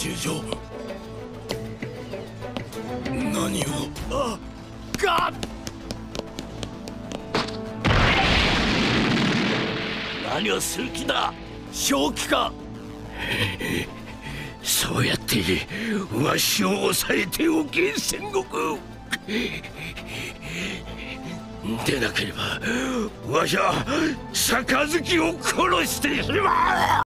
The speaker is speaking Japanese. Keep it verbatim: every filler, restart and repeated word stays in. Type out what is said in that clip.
中将、何を。 あが何をする気だ。 正気か。 そうやってわしを抑えておけ、戦国。でなければわしは杯を殺してしまう。